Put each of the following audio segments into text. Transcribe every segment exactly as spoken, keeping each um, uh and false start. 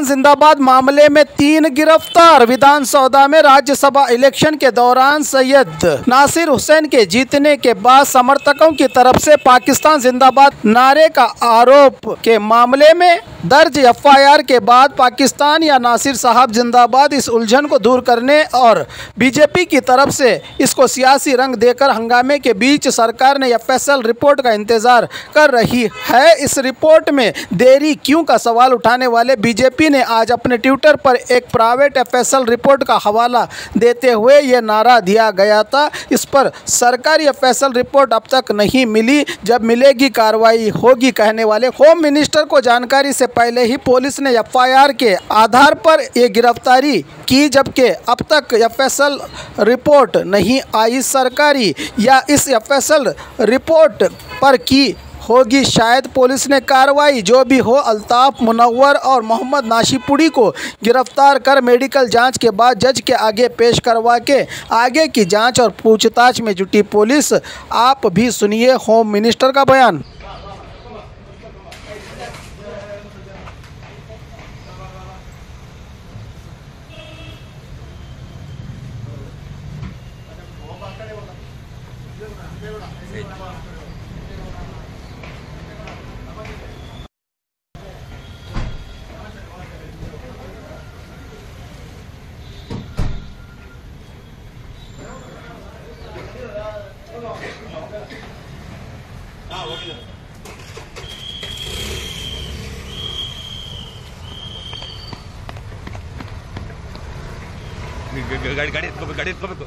जिंदाबाद मामले में तीन गिरफ्तार। विधानसभा में राज्यसभा इलेक्शन के दौरान सैयद नासिर हुसैन के जीतने के बाद समर्थकों की तरफ से पाकिस्तान जिंदाबाद नारे का आरोप के मामले में दर्ज एफ आई आर के बाद पाकिस्तान या नासिर साहब जिंदाबाद इस उलझन को दूर करने और बीजेपी की तरफ से इसको सियासी रंग देकर हंगामे के बीच सरकार ने एफ एस एल रिपोर्ट का इंतजार कर रही है। इस रिपोर्ट में देरी क्यों का सवाल उठाने वाले बीजेपी ने आज अपने ट्विटर पर एक private F S L report का हवाला देते हुए ये नारा दिया गया था। इस पर सरकारी एफ एस एल रिपोर्ट अब तक नहीं मिली, जब मिलेगी कार्रवाई होगी कहने वाले होम मिनिस्टर को जानकारी से पहले ही पुलिस ने एफ आई आर के आधार पर ये गिरफ्तारी की, जबकि अब तक एफ एस एल रिपोर्ट नहीं आई। सरकारी या इस एफ एस एल रिपोर्ट पर की होगी शायद पुलिस ने कार्रवाई। जो भी हो, अल्ताफ मुनव्वर और मोहम्मद नाशिपुड़ी को गिरफ्तार कर मेडिकल जांच के बाद जज के आगे पेश करवा के आगे की जांच और पूछताछ में जुटी पुलिस। आप भी सुनिए होम मिनिस्टर का बयान। ಗಾಡಿ ಗಾಡಿ ಎತ್ಕೋಬೇಕು ಗಾಡಿ ಎತ್ಕೋಬೇಕು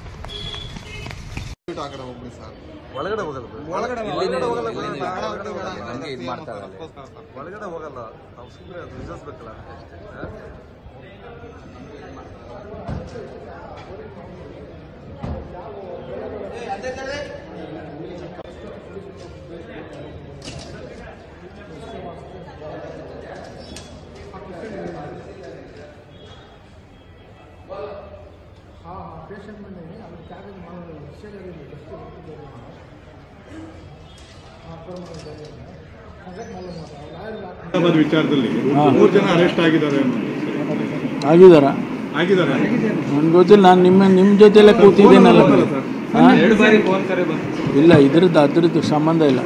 ಒಳಗಡೆ ಹೋಗಲ್ಲ ಒಳಗಡೆ ನಮಗೆ ಇದು ಮಾಡ್ತಾರೆ ಒಳಗಡೆ ಹೋಗಲ್ಲ ನಾವು ಸುಮ್ಮನೆ ವಿಧಿಸ್ಬೇಕಲ್ಲ ವಿಚಾರದಲ್ಲಿ ಮೂರು ಜನ ಅರೆಸ್ಟ್ ಆಗಿದ್ದಾರೆ ಆಗಿದಾರ ಆಗಿದ್ದಾರೆ ನನಗೆ ಗೊತ್ತಿಲ್ಲ. ನಾನು ನಿಮ್ಮ ನಿಮ್ಮ ಜೊತೆಲೆ ಕೂತಿದ್ದೀನಲ್ಲ. ಇಲ್ಲ, ಇದ್ರದ್ದು ಅದ್ರದ್ದು ಸಂಬಂಧ ಇಲ್ಲ.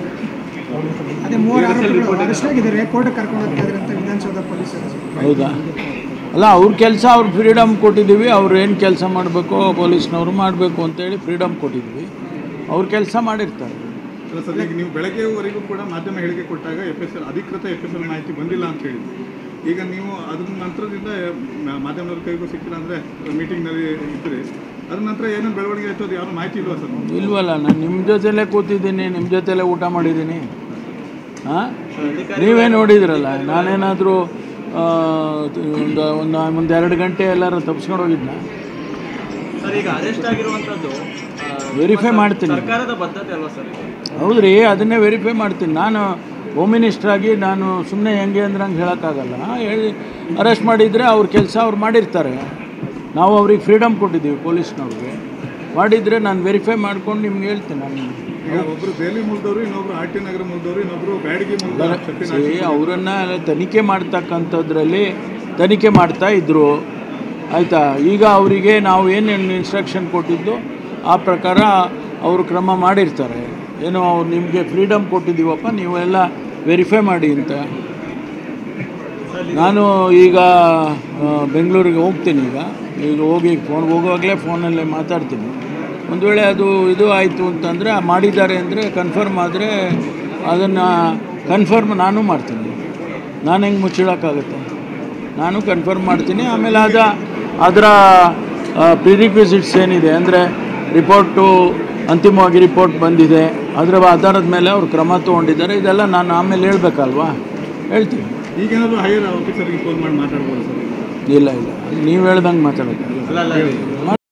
ಹೌದಾ? ಅಲ್ಲ, ಅವ್ರ ಕೆಲಸ ಅವ್ರ ಫ್ರೀಡಮ್ ಕೊಟ್ಟಿದ್ದೀವಿ. ಅವ್ರು ಏನು ಕೆಲಸ ಮಾಡಬೇಕು ಪೊಲೀಸ್ನವ್ರು ಮಾಡಬೇಕು ಅಂತೇಳಿ ಫ್ರೀಡಮ್ ಕೊಟ್ಟಿದ್ದೀವಿ. ಅವ್ರ ಕೆಲಸ ಮಾಡಿರ್ತಾರೆ. ಸದ್ಯ ನೀವು ಬೆಳಗ್ಗೆವರೆಗೂ ಕೂಡ ಮಾಧ್ಯಮ ಹೇಳಿಕೆ ಕೊಟ್ಟಾಗ ಎಫ್ ಎಸ್ ಎಲ್ ಅಧಿಕೃತ ಎಫ್ ಎಸ್ ಎಲ್ ಮಾಹಿತಿ ಬಂದಿಲ್ಲ ಅಂತ ಹೇಳಿ, ಈಗ ನೀವು ಅದ್ರ ನಂತರದಿಂದ ಮಾಧ್ಯಮದವ್ರ ಕೈಗೂ ಸಿಕ್ಕಿಲ್ಲ ಅಂದರೆ ಮೀಟಿಂಗ್ನಲ್ಲಿ ಇದ್ದರೆ ಅದ್ರ ನಂತರ ಏನೇನು ಬೆಳವಣಿಗೆ ಆಯಿತು ಅದು ಯಾರು ಮಾಹಿತಿ ಇಲ್ವಾ ಸರ್? ಇಲ್ವಲ್ಲ, ನಾನು ನಿಮ್ಮ ಜೊತೆಲೇ ಕೂತಿದ್ದೀನಿ, ನಿಮ್ಮ ಜೊತೆಲೇ ಊಟ ಮಾಡಿದ್ದೀನಿ. ಹಾಂ, ನೀವೇ ನೋಡಿದ್ರಲ್ಲ. ನಾನೇನಾದರೂ ಒಂದು ಒಂದು ಒಂದು ಎರಡು ಗಂಟೆ ಎಲ್ಲರೂ ತಪ್ಪಿಸ್ಕೊಂಡು ಹೋಗಿದ್ನ? ಸರ್, ಈಗ ಅರೆಸ್ಟ್ ಆಗಿರುವಂಥದ್ದು ವೆರಿಫೈ ಮಾಡ್ತೀನಿ. ಸರ್ಕಾರದ ಬದ್ಧತೆ ಅಲ್ವಾ ಸರ್? ಹೌದು ರೀ, ಅದನ್ನೇ ವೆರಿಫೈ ಮಾಡ್ತೀನಿ. ನಾನು ಹೋಮ್ ಮಿನಿಸ್ಟ್ರಾಗಿ ನಾನು ಸುಮ್ಮನೆ ಹೆಂಗೆ ಅಂದ್ರೆ ಹಂಗೆ ಹೇಳೋಕ್ಕಾಗಲ್ಲ. ಹೇಳಿ ಅರೆಸ್ಟ್ ಮಾಡಿದರೆ ಅವ್ರ ಕೆಲಸ ಅವ್ರು ಮಾಡಿರ್ತಾರೆ. ನಾವು ಅವ್ರಿಗೆ ಫ್ರೀಡಮ್ ಕೊಟ್ಟಿದ್ದೀವಿ ಪೊಲೀಸ್ನವ್ರಿಗೆ. ಮಾಡಿದರೆ ನಾನು ವೆರಿಫೈ ಮಾಡ್ಕೊಂಡು ನಿಮ್ಗೆ ಹೇಳ್ತೀನಿ. ನಾನು ಒಬ್ಬರು ದೆಹಲಿ ಮೂಲದವರು, ಇನ್ನೊಬ್ರು ಆರ್ ಟಿ ನಗರ ಮೂಲದವರು, ಇನ್ನೊಬ್ರು ಬ್ಯಾಡಗಿ ಮೂಲದವರು ಅವರನ್ನು ತನಿಖೆ ಮಾಡ್ತಕ್ಕಂಥದ್ರಲ್ಲಿ ತನಿಖೆ ಮಾಡ್ತಾ ಇದ್ದರು. ಆಯಿತಾ? ಈಗ ಅವರಿಗೆ ನಾವು ಏನೇನು ಇನ್ಸ್ಟ್ರಕ್ಷನ್ ಕೊಟ್ಟಿದ್ದು ಆ ಪ್ರಕಾರ ಅವರು ಕ್ರಮ ಮಾಡಿರ್ತಾರೆ. ಏನೋ ಅವ್ರು ನಿಮಗೆ ಫ್ರೀಡಮ್ ಕೊಟ್ಟಿದ್ದೀವಪ್ಪ, ನೀವೆಲ್ಲ ವೆರಿಫೈ ಮಾಡಿ ಅಂತ. ನಾನು ಈಗ ಬೆಂಗಳೂರಿಗೆ ಹೋಗ್ತೀನಿ. ಈಗ ಈಗ ಹೋಗಿ ಫೋನ್ ಹೋಗುವಾಗಲೇ ಫೋನಲ್ಲೇ ಮಾತಾಡ್ತೀನಿ. ಒಂದು ವೇಳೆ ಅದು ಇದು ಆಯಿತು ಅಂತಂದರೆ ಮಾಡಿದ್ದಾರೆ ಅಂದರೆ ಕನ್ಫರ್ಮ್ ಆದರೆ ಅದನ್ನು ಕನ್ಫರ್ಮ್ ನಾನು ಮಾಡ್ತೀನಿ. ನಾನು ಹೆಂಗೆ ಮುಚ್ಚಿಡೋಕ್ಕಾಗುತ್ತೆ? ನಾನು ಕನ್ಫರ್ಮ್ ಮಾಡ್ತೀನಿ. ಆಮೇಲೆ ಅದ ಅದರ ಪ್ರಿರಿಕ್ವಿಸಿಟ್ಸ್ ಏನಿದೆ ಅಂದರೆ ರಿಪೋರ್ಟು ಅಂತಿಮವಾಗಿ ರಿಪೋರ್ಟ್ ಬಂದಿದೆ, ಅದರ ಆಧಾರದ ಮೇಲೆ ಅವ್ರು ಕ್ರಮ ತೊಗೊಂಡಿದ್ದಾರೆ. ಇದೆಲ್ಲ ನಾನು ಆಮೇಲೆ ಹೇಳ್ಬೇಕಲ್ವಾ? ಹೇಳ್ತೀನಿ. ಈಗೇನಾದರೂ ಹೈಯರ್ ಆಫೀಸರ್ಗೆ ಫೋನ್ ಮಾಡಿ ಮಾತಾಡ್ಬೋದು ಸರ್? ಇಲ್ಲ ಇಲ್ಲ, ನೀವು ಹೇಳ್ದಂಗೆ ಮಾತಾಡೋಕ್ಕೆ.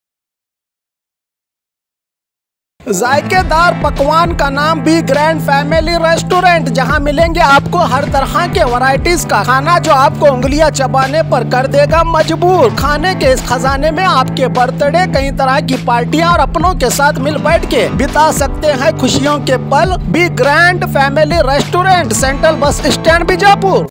जायकेदार पकवान का नाम भी ग्रैंड फैमिली रेस्टोरेंट, जहां मिलेंगे आपको हर तरह के वैरायटीज का खाना जो आपको उंगलियां चबाने पर कर देगा मजबूर। खाने के इस खजाने में आपके बर्थडे, कई तरह की पार्टियां और अपनों के साथ मिल बैठ के बिता सकते हैं खुशियों के पल। भी grand family restaurant, central bus stand Bijapur.